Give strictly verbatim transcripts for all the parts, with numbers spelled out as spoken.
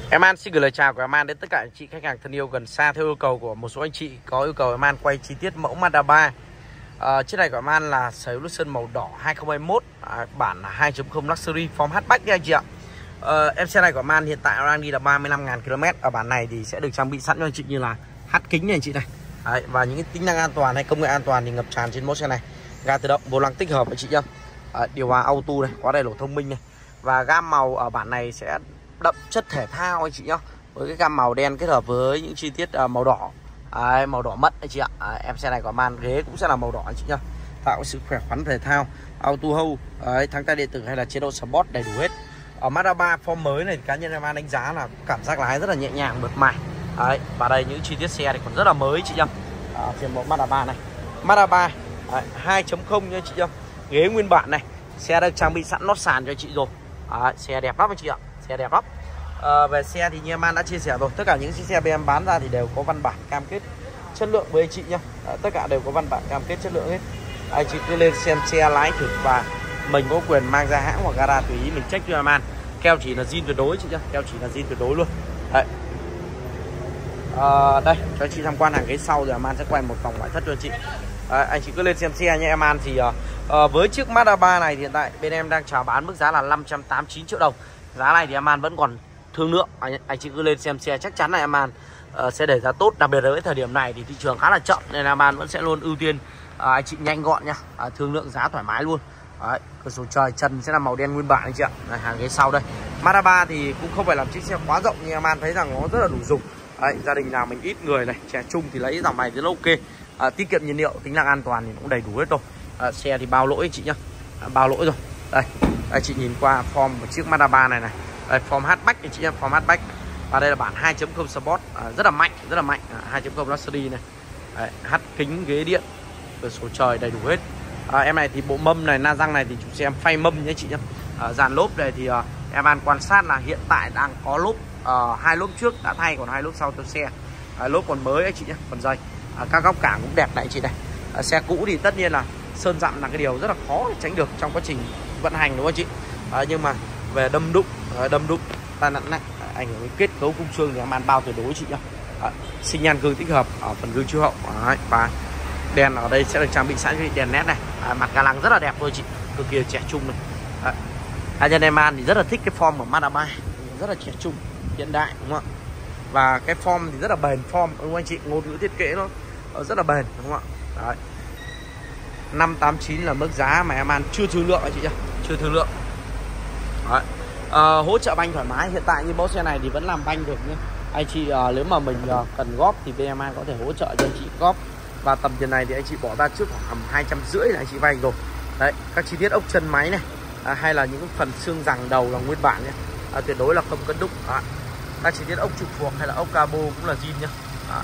Em An xin gửi lời chào của em An đến tất cả anh chị khách hàng thân yêu gần xa. Theo yêu cầu của một số anh chị có yêu cầu em An quay chi tiết mẫu Mazda ba. à, Chiếc này của em An là sở hữu Luxon màu đỏ hai không hai mốt, à, bản là hai chấm không Luxury form hatchback nha anh chị ạ. à, Em xe này của em An hiện tại đang đi là ba mươi lăm nghìn ki lô mét. Ở bản này thì sẽ được trang bị sẵn cho anh chị như là hắt kính này anh chị này. Đấy, và những cái tính năng an toàn hay công nghệ an toàn thì ngập tràn trên mẫu xe này. Ga tự động, vô lăng tích hợp anh chị nhá. à, Điều hòa auto này, khóa đèn lỗ thông minh này. Và gam màu ở bản này sẽ đậm chất thể thao anh chị nhá, với cái gam màu đen kết hợp với những chi tiết uh, màu đỏ, à, màu đỏ mận anh chị ạ. à, Em xe này có màn ghế cũng sẽ là màu đỏ anh chị nhá, tạo sự khỏe khoắn thể thao, auto hold, uh, thắng tay điện tử hay là chế độ sport đầy đủ hết. Ở Mazda ba form mới này cá nhân em An đánh giá là cảm giác lái rất là nhẹ nhàng mượt mà. Đấy, và đây những chi tiết xe thì còn rất là mới chị nhá. À, trên mẫu Mazda ba này, Mazda ba hai chấm không nha chị nhá, ghế nguyên bản này, xe được trang bị sẵn lót sàn cho chị rồi. À, xe đẹp lắm anh chị ạ, xe đẹp lắm. À, về xe thì như em An đã chia sẻ rồi, tất cả những chiếc xe bên em bán ra thì đều có văn bản cam kết chất lượng với anh chị nhá. À, tất cả đều có văn bản cam kết chất lượng hết. Anh chị cứ lên xem xe lái thử và mình có quyền mang ra hãng hoặc gara tùy ý mình check cho em An. Keo chỉ là zin tuyệt đối chị nhá, keo chỉ là zin tuyệt đối luôn. Đấy. À, đây cho chị tham quan hàng ghế sau rồi em An sẽ quay một vòng ngoại thất cho anh chị. À, anh chị cứ lên xem xe nha em An. Thì uh, uh, với chiếc Mazda ba này thì hiện tại bên em đang chào bán mức giá là năm trăm tám mươi chín triệu đồng. Giá này thì em An vẫn còn thương lượng. Anh, anh chị cứ lên xem xe, chắc chắn là em An uh, sẽ để giá tốt. Đặc biệt là với thời điểm này thì thị trường khá là chậm nên em An vẫn sẽ luôn ưu tiên uh, anh chị nhanh gọn nha, uh, thương lượng giá thoải mái luôn. Đấy, cửa sổ trời trần sẽ là màu đen nguyên bản anh chị ạ. Đây, hàng ghế sau đây. Mazda ba thì cũng không phải làm chiếc xe quá rộng nhưng em An thấy rằng nó rất là đủ dùng. Đấy, gia đình nào mình ít người này, trẻ trung thì lấy dòng này thì nó ok. À, tiết kiệm nhiên liệu, tính năng an toàn thì cũng đầy đủ hết rồi. À, xe thì bao lỗi anh chị nhá, à, bao lỗi rồi. Đây, đây chị nhìn qua form của chiếc Mazda ba này này. Đây, form hatchback anh chị nhá, form hatchback. Và đây là bản hai chấm không Sport, à, rất là mạnh, rất là mạnh. À, hai chấm không Luxury này. Đấy, hắt kính, ghế điện, cửa sổ trời đầy đủ hết. À, em này thì bộ mâm này, na răng này thì chủ xe em phay mâm nhé chị nhá. À, dàn lốp này thì uh, em An quan sát là hiện tại đang có lốp uh, hai lốp trước đã thay, còn hai lốp sau cho xe. À, lốp còn mới anh chị nhé, còn dày. À, các góc cản cũng đẹp này anh chị này. À, xe cũ thì tất nhiên là sơn dặm là cái điều rất là khó để tránh được trong quá trình vận hành đúng không anh chị. À, nhưng mà về đâm đụng, à, đâm đụng tai nạn nặng, à, ảnh hưởng đến kết cấu khung xương thì em An bao tuyệt đối chị nhá. À, xi nhan gương tích hợp ở phần gương chiếu hậu. À, và đèn ở đây sẽ được trang bị sẵn với đèn led này. À, mặt ga lăng rất là đẹp thôi chị, cực kỳ trẻ trung này. À, anh nhân em An thì rất là thích cái form của Mazda ba, rất là trẻ trung, hiện đại đúng không ạ? Và cái form thì rất là bền, form đúng không anh chị, ngôn ngữ thiết kế nó rất là bền đúng không ạ? Đấy. năm tám chín là mức giá mà em An chưa thương lượng anh chị nhá, chưa thương lượng. Đấy. À, hỗ trợ banh thoải mái, hiện tại như mẫu xe này thì vẫn làm banh được nhé. Anh chị à, nếu mà mình à, cần góp thì bên em An có thể hỗ trợ cho anh chị góp. Và tầm tiền này thì anh chị bỏ ra trước khoảng hai trăm rưỡi là anh chị vay rồi. Đấy, các chi tiết ốc chân máy này, à, hay là những phần xương giằng đầu là nguyên bản nhé, à, tuyệt đối là không cân đúc. À, các chi tiết ốc trục phuộc hay là ốc cabo cũng là zin nhá. À,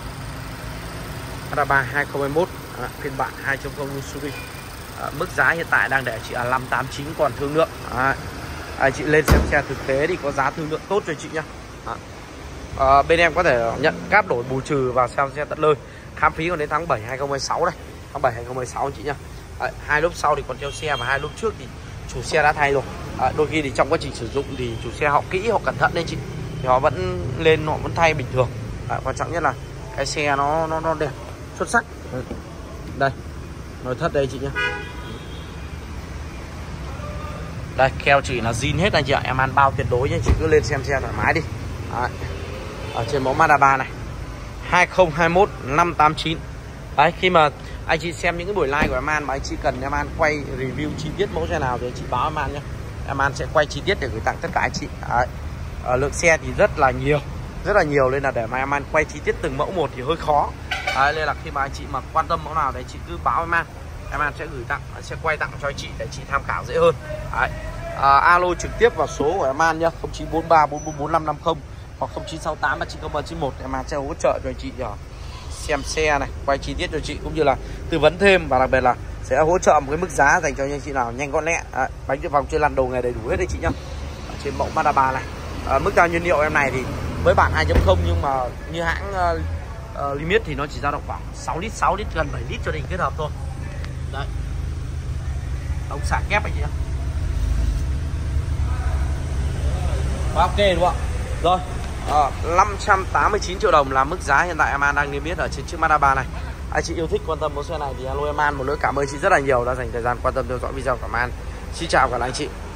Mazda ba hai không hai mốt, à, phiên bản hai chấm không Luxury. À, mức giá hiện tại đang để chị là năm tám chín còn thương lượng. À, anh chị lên xem xe thực tế thì có giá thương lượng tốt cho chị nhá. À, à, bên em có thể nhận cáp đổi bù trừ vào xem xe tận nơi, khám phí còn đến tháng bảy hai không hai sáu đây, tháng bảy hai không hai sáu anh chị nhá. À, hai lốp sau thì còn theo xe và hai lốp trước thì chủ xe đã thay rồi. À, đôi khi thì trong quá trình sử dụng thì chủ xe họ kỹ, họ cẩn thận đấy chị, thì họ vẫn lên, họ vẫn thay bình thường. À, quan trọng nhất là cái xe nó nó nó đẹp, xuất sắc. Đây, nội thất đây chị nhá. Đây, keo chỉ là zin hết anh chị ạ, em An bao tuyệt đối nhé, chị cứ lên xem xe thoải mái đi. Đấy. Ở trên mẫu Mazda ba này hai không hai mốt năm tám chín. Đấy, khi mà anh chị xem những cái buổi live của em An mà anh chị cần em An quay review chi tiết mẫu xe nào thì anh chị báo em An nhé, em An sẽ quay chi tiết để gửi tặng tất cả anh chị. Đấy. Ở lượng xe thì rất là nhiều, rất là nhiều nên là để mà em An quay chi tiết từng mẫu một thì hơi khó. Đấy, nên là khi mà anh chị mà quan tâm mẫu nào thì anh chị cứ báo em An, em An sẽ gửi tặng, sẽ quay tặng cho anh chị để chị tham khảo dễ hơn. Đấy. À, alo trực tiếp vào số của em An nhá, không chín bốn ba bốn bốn bốn năm năm không hoặc không chín sáu tám ba chín không ba chín một, em An sẽ hỗ trợ cho anh chị uh, xem xe này, quay chi tiết cho chị cũng như là tư vấn thêm, và đặc biệt là sẽ hỗ trợ một cái mức giá dành cho anh chị nào nhanh gọn lẹ. À, bánh dự phòng chơi lăn đồ nghề đầy đủ hết đấy chị nhá. Ở trên mẫu Mazda ba này, à, mức cao nhiên liệu em này thì với bản hai chấm không nhưng mà như hãng uh, uh, limit thì nó chỉ dao động khoảng sáu lít, sáu lít, gần bảy lít cho đình kết hợp thôi. Đấy, ống xả kép anh chị nhá. Ok đúng không? Rồi, à, năm trăm tám mươi chín triệu đồng là mức giá hiện tại em An đang niêm yết ở trên chiếc Mazda ba này. Anh chị yêu thích quan tâm mẫu xe này thì alo em An một nữa. Cảm ơn chị rất là nhiều đã dành thời gian quan tâm theo dõi video của em An. Xin chào cả anh chị.